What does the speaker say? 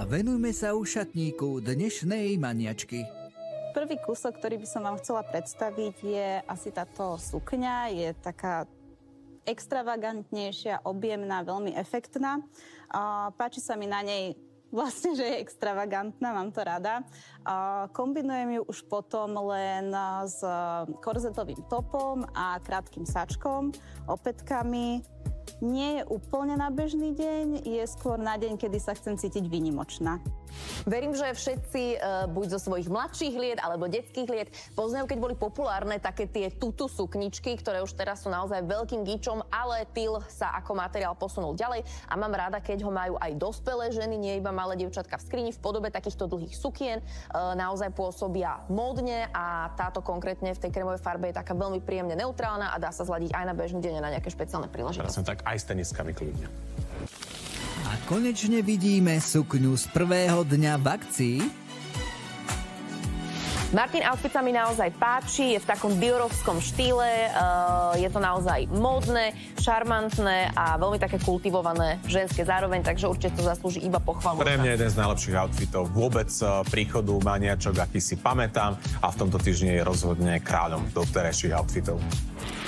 A venujme sa už šatníku dnešnej maniačky. Prvý kúsok, ktorý by som vám chcela predstaviť, je asi táto sukňa. Je taká extravagantnejšia, objemná, veľmi efektná. Páči sa mi na nej vlastne, že je extravagantná, mám to rada. Kombinujem ju už potom len s korzetovým topom a krátkym sačkom, opätkami. Nie je úplne na bežný deň, je skôr na deň, kedy sa chcem cítiť výnimočná. Verím, že všetci buď zo svojich mladších liet alebo detských liet poznajú, keď boli populárne také tie tutu sukničky, ktoré už teraz sú naozaj veľkým gíčom, ale tyl sa ako materiál posunul ďalej a mám rada, keď ho majú aj dospelé ženy, nie iba malé dievčatka v skrini v podobe takýchto dlhých sukien. Naozaj pôsobia módne a táto konkrétne v tej krémovej farbe je taká veľmi príjemne neutrálna a dá sa zladiť aj na bežný deň a na nejaké špeciálne príležitosti. Tak aj s teniskami kľudne. A konečne vidíme sukňu z prvého dňa v akcii. Martin outfit sa mi naozaj páči, je v takom diorovskom štýle, je to naozaj módne, šarmantné a veľmi také kultivované ženské zároveň, takže určite to zaslúži iba pochvalu. Pre mňa jeden z najlepších outfitov vôbec príchodu maniačok, aký si pamätám, a v tomto týždni je rozhodne kráľom doterajších outfitov.